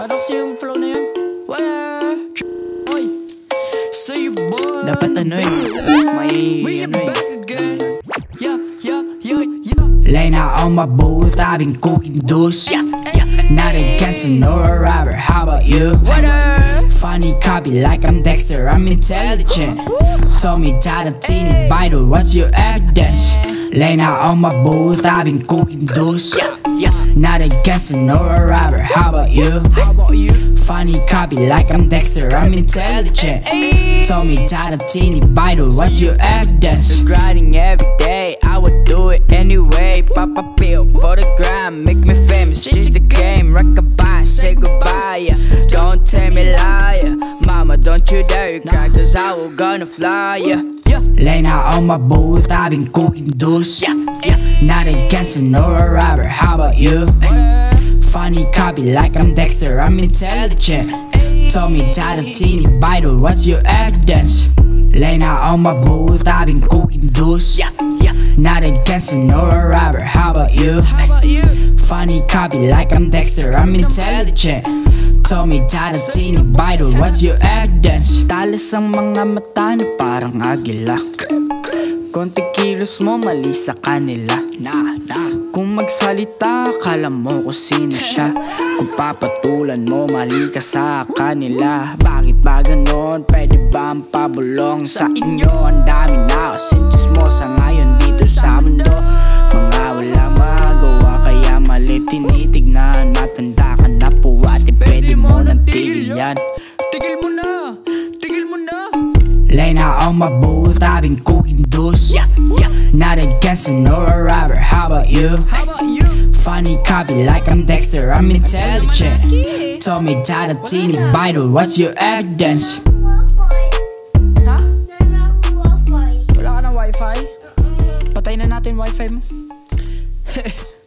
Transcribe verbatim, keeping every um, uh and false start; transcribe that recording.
Paano kasi yung flow na yun? Wala. Oy. Say your boy. Dapat ano eh. May ano eh. Yeah, yeah, yeah, yeah. Laying out on my booth, I've been cooking those. Yeah, yeah. Not against nor a robber, how about you? What up? Funny copy like I'm Dexter, I'm intelligent. Told me that I'm teeny vital, what's your evidence? Laying out on my booth, I've been cooking those. Yeah, yeah. Not against nor a robber, how about you? How about you? Funny copy like I'm Dexter, I'm intelligent. Told me that I'm teeny vital, what's your evidence? Grinding every day, I would do it anyway. Pop a pill for the gram, make me famous, change the game. Rockabye, say goodbye, yeah. Don't tell me lie, yeah. Mama, don't you dare you cry, cause I will gonna fly, yeah. Laying out on my booth, I've been cooking those. Yeah, yeah. Not against nor a robber, how about you? Funny copy like I'm Dexter, I'm intelligent. Told me that I'm teeny vital, what's your evidence? Laying out on my booth, I've been cooking those. Yeah, yeah. Not against nor a robber, how about you? How about you? Funny copy like I'm Dexter, I'm intelligent. Told me that I'm teeny vital, what's your evidence? Talas ang mga mata na parang agila. Konting kilos mo mali sa kanila. Nah, nah. Kung magsalita, akala mo kung sino siya. Kung papatulan mo, mali ka sa kanila. Bakit ba ganon? Pwede ba ang pabulong sa inyo? Ang dami na kasing chismosa ngayon dito sa mundo. Mga walang magawa, kaya mali tinitignan. Matanda ka na po, ate, pwede mo nang tigil yan. Tigil mo na, tigil mo na. Laying out on my booth, I've been cooking those. Yeah, yeah. Not against nor a robber, how about you? How about you? Funny copy like I'm Dexter, I'm intelligent. Told me that I'm teeny vital, what's your evidence? Ha? Wifi. Wala ka ng wifi? Patay na natin wifi mo.